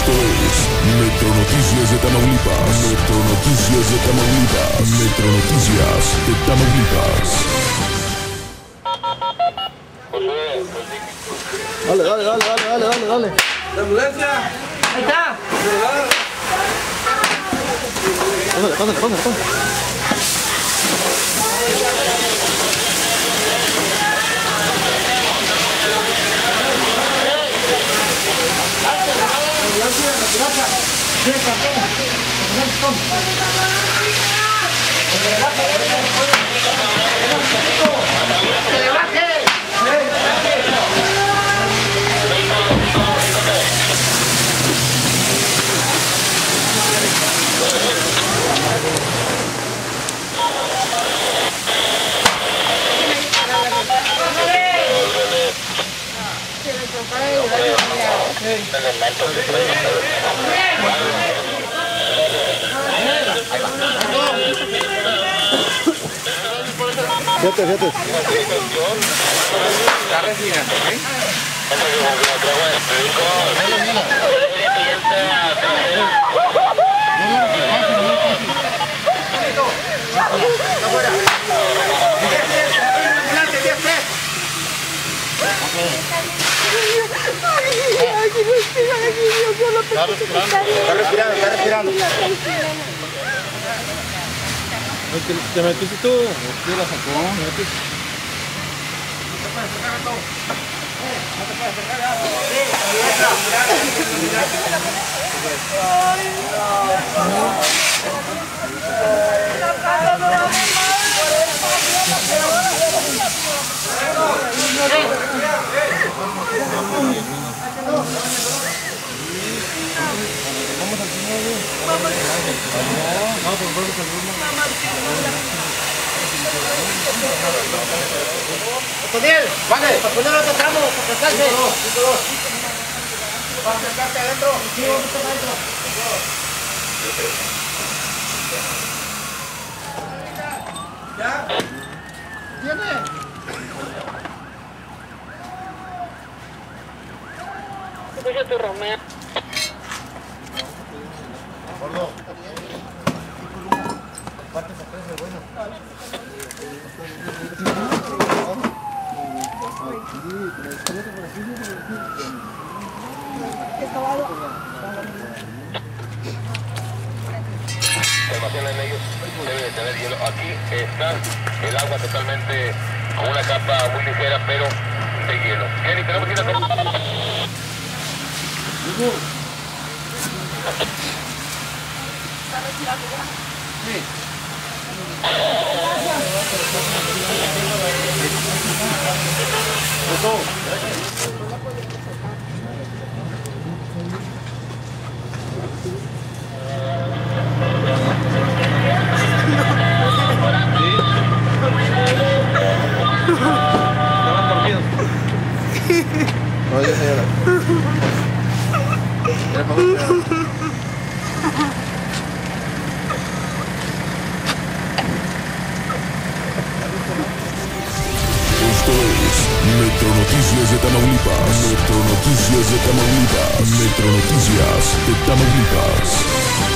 Esto es Metro Noticias de Tamaulipas. Metro Noticias de Tamaulipas. Metro Noticias de Tamaulipas. Dale. ¡La ambulancia! Ahí está. Pásale. Fíjate. Está respirando. ¿Te metiste tú? ¿Qué la sacó? Otoniel, vale, para poner otro tramo, para casarse. ¿Vas a acercarte adentro? Sí, vamos a estar adentro. ¿Ya? ¿Tiene? Escucha tu Romeo. Gordo. Almacenan ellos, deben de tener hielo. Aquí está el agua totalmente con una capa muy ligera, pero de hielo. Kenny, tenemos que ir a... Oye, señora. Esto es Metro Noticias de Tamaulipas. Metro Noticias de Tamaulipas. Metro Noticias de Tamaulipas.